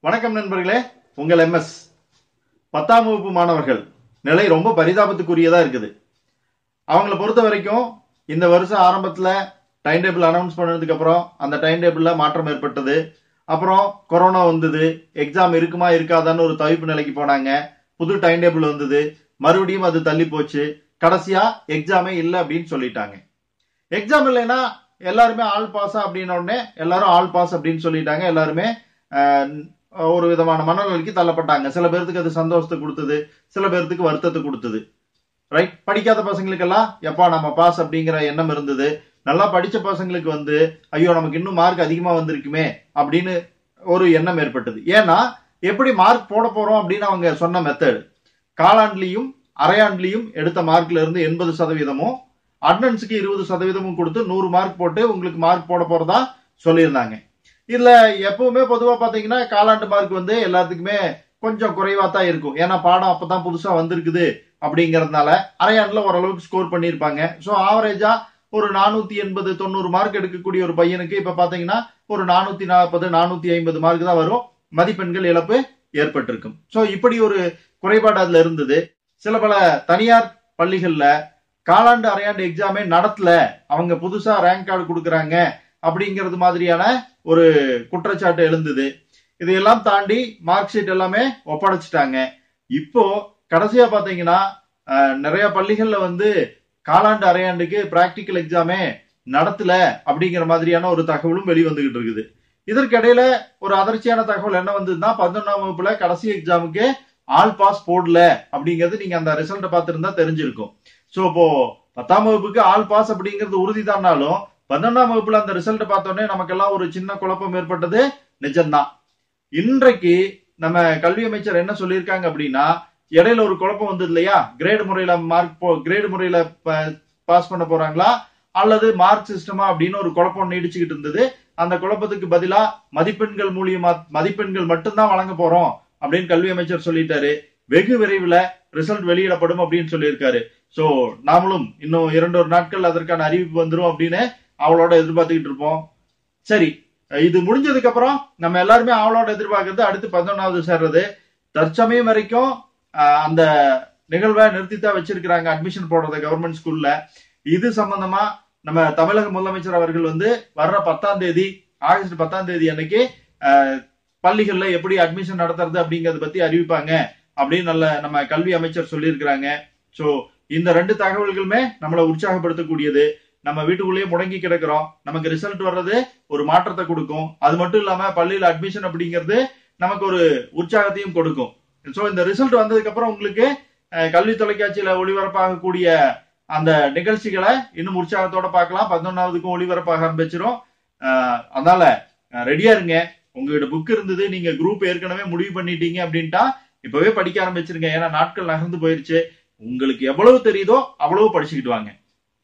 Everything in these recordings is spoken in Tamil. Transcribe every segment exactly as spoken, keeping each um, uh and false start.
வணக்கம் நண்பர்களே, உங்கள் எம்எஸ் பத்தாம் வகுப்பு மாணவர்கள் நிலை ரொம்ப பரிதாபத்துக்குரியதா இருக்குது. அவங்கள பொறுத்த வரைக்கும் இந்த வருஷம் ஆரம்பத்துல டைம் டேபிள் அனௌன்ஸ் பண்ணதுக்கு அப்புறம் அந்த டைம் டேபிள்ல மாற்றம் ஏற்பட்டது. அப்புறம் கொரோனா வந்தது, எக்ஸாம் இருக்குமா இருக்காதான்னு ஒரு தவிப்பு நிலைக்கு போனாங்க. புது டைம் டேபிள் வந்தது, மறுபடியும் அது தள்ளி போச்சு. கடைசியா எக்ஸாமே இல்லை அப்படின்னு சொல்லிட்டாங்க. எக்ஸாம் இல்லைன்னா எல்லாருமே ஆல் பாஸா அப்படின்னு உடனே எல்லாரும் ஆல் பாஸ் அப்படின்னு சொல்லிட்டாங்க. எல்லாருமே ஒரு விதமான மனநிலைக்கு தள்ளப்பட்டாங்க. சில பேருக்கு அது சந்தோஷத்தை கொடுத்தது, சில பேருக்கு வருத்தத்தை கொடுத்தது. ரைட், படிக்காத பசங்களுக்கெல்லாம் எப்பா நம்ம பாஸ் அப்படிங்கிற எண்ணம் இருந்தது. நல்லா படிச்ச பசங்களுக்கு வந்து ஐயோ நமக்கு இன்னும் மார்க் அதிகமா வந்திருக்குமே அப்படின்னு ஒரு எண்ணம் ஏற்பட்டது. ஏன்னா எப்படி மார்க் போட போறோம் அப்படின்னு அவங்க சொன்ன மெத்தட், காலாண்டுலயும் அரையாண்டுலயும் எடுத்த மார்க்ல இருந்து எண்பது சதவீதமும் அட்டனன்ஸுக்கு இருபது சதவீதமும் கொடுத்து நூறு மார்க் போட்டு உங்களுக்கு மார்க் போட போறதா சொல்லியிருந்தாங்க. இதுல எப்பவுமே பொதுவா பாத்தீங்கன்னா காலாண்டு மார்க் வந்து எல்லாத்துக்குமே கொஞ்சம் குறைவா தான் இருக்கும். ஏன்னா பாடம் அப்பதான் புதுசா வந்திருக்குது அப்படிங்கறதுனால அரையாண்டுல ஓரளவுக்கு ஸ்கோர் பண்ணிருப்பாங்க. சோ ஆவரேஜா ஒரு நானூத்தி எண்பது தொண்ணூறு மார்க் எடுக்கக்கூடிய ஒரு பையனுக்கு இப்ப பாத்தீங்கன்னா ஒரு நானூத்தி நாற்பது நானூத்தி ஐம்பது மார்க் தான் வரும். மதிப்பெண்கள் இழப்பு ஏற்பட்டிருக்கும். சோ இப்படி ஒரு குறைபாடு அதுல இருந்தது. சில பல தனியார் பள்ளிகள்ல காலாண்டு அரையாண்டு எக்ஸாமே நடத்தல, அவங்க புதுசா ரேங்க் கார்டு கொடுக்கறாங்க அப்படிங்கிறது மாதிரியான ஒரு குற்றச்சாட்டு எழுந்தது. இதையெல்லாம் தாண்டி மார்க் ஷீட் எல்லாமே ஒப்படைச்சிட்டாங்க. இப்போ கடைசியா பாத்தீங்கன்னா நிறைய பள்ளிகள்ல வந்து காலாண்டு அரையாண்டுக்கு பிராக்டிக்கல் எக்ஸாமே நடத்தல அப்படிங்கிற மாதிரியான ஒரு தகவலும் வெளிவந்துகிட்டு இருக்குது. இதற்கிடையில ஒரு அதிர்ச்சியான தகவல் என்ன வந்ததுன்னா, பதினொன்னாம் வகுப்புல கடைசி எக்ஸாமுக்கு ஆல் பாஸ் போடல அப்படிங்கிறது நீங்க அந்த ரிசல்ட்டை பார்த்திருந்தா தெரிஞ்சிருக்கும். சோ இப்போ பத்தாம் வகுப்புக்கு ஆல் பாஸ் அப்படிங்கிறது உறுதிதானாலும் பதினொன்னாம் வகுப்புல அந்த ரிசல்ட் பார்த்தோன்னே நமக்கெல்லாம் ஒரு சின்ன குழப்பம் ஏற்பட்டது நிஜம்தான். இன்றைக்கு நம்ம கல்வி அமைச்சர் என்ன சொல்லியிருக்காங்க அப்படின்னா, இடையில ஒரு குழப்பம் வந்தது இல்லையா, கிரேடு முறையில மார்க் கிரேடு முறையில பாஸ் பண்ண போறாங்களா அல்லது மார்க் சிஸ்டமா அப்படின்னு ஒரு குழப்பம் நீடிச்சுக்கிட்டு இருந்தது. அந்த குழப்பத்துக்கு பதிலா மதிப்பெண்கள் மூலியமா மதிப்பெண்கள் மட்டும்தான் வழங்க போறோம் அப்படின்னு கல்வி அமைச்சர் சொல்லிட்டாரு. வெகு விரைவில் ரிசல்ட் வெளியிடப்படும் அப்படின்னு சொல்லியிருக்காரு. சோ நாமளும் இன்னும் இரண்டு ஒரு நாட்கள் அதற்கான அறிவிப்பு வந்துரும் அப்படின்னு அவளோட எதிர்பார்த்துக்கிட்டு இருப்போம். சரி, இது முடிஞ்சதுக்கு அப்புறம் நம்ம எல்லாருமே அவளோட எதிர்பார்க்கறது அடுத்து பதினொன்னாவது சேர்றது. தற்சமயம் வரைக்கும் அந்த நிகழ்வை நிறுத்தித்தான் வச்சிருக்கிறாங்க அட்மிஷன் போடுறத கவர்மெண்ட் ஸ்கூல்ல. இது சம்பந்தமா நம்ம தமிழக முதலமைச்சர் அவர்கள் வந்து வர்ற பத்தாம் தேதி ஆகஸ்ட் பத்தாம் தேதி அன்னைக்கு பள்ளிகள்ல எப்படி அட்மிஷன் நடத்துறது அப்படிங்கறத பத்தி அறிவிப்பாங்க அப்படின்னு நல்ல நம்ம கல்வி அமைச்சர் சொல்லியிருக்கிறாங்க. சோ இந்த ரெண்டு தகவல்களுமே நம்மளை உற்சாகப்படுத்தக்கூடியது. நம்ம வீட்டுக்குள்ளேயே முடங்கி கிடக்கிறோம், நமக்கு ரிசல்ட் வர்றது ஒரு மாற்றத்தை கொடுக்கும். அது மட்டும் இல்லாம பள்ளியில அட்மிஷன் அப்படிங்கிறது நமக்கு ஒரு உற்சாகத்தையும் கொடுக்கும். சோ இந்த ரிசல்ட் வந்ததுக்கு அப்புறம் உங்களுக்கு கல்வி தொலைக்காட்சியில ஒளிபரப்பாகக்கூடிய அந்த நிகழ்ச்சிகளை இன்னும் உற்சாகத்தோட பார்க்கலாம். பதினொன்னாவதுக்கும் ஒளிபரப்பாக ஆரம்பிச்சிடும். அதனால ரெடியா இருங்க. உங்ககிட்ட புக் இருந்தது, நீங்க குரூப் ஏற்கனவே முடிவு பண்ணிட்டீங்க அப்படின்ட்டா இப்பவே படிக்க ஆரம்பிச்சிருங்க. ஏன்னா நாட்கள் நகர்ந்து போயிருச்சு. உங்களுக்கு எவ்வளவு தெரியுதோ அவ்வளவு படிச்சுக்கிட்டு வாங்க.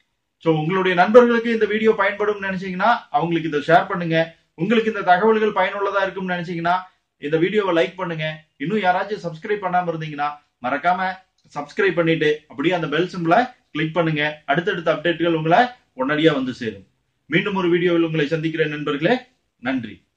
சோ உங்களுடைய நண்பர்களுக்கு இந்த வீடியோ பயன்படும் நினைச்சீங்கன்னா அவங்களுக்கு இதை ஷேர் பண்ணுங்க. உங்களுக்கு இந்த தகவல்கள் பயனுள்ளதா இருக்கும்னு நினைச்சீங்கன்னா இந்த வீடியோவை லைக் பண்ணுங்க. இன்னும் யாராச்சும் சப்ஸ்கிரைப் பண்ணாம இருந்தீங்கன்னா மறக்காம சப்ஸ்கிரைப் பண்ணிட்டு அப்படியே அந்த பெல் சிம்பிளை கிளிக் பண்ணுங்க. அடுத்தடுத்த அப்டேட்டுகள் உங்களை உடனடியா வந்து சேரும். மீண்டும் ஒரு வீடியோவில் உங்களை சந்திக்கிறேன் நண்பர்களே. நன்றி.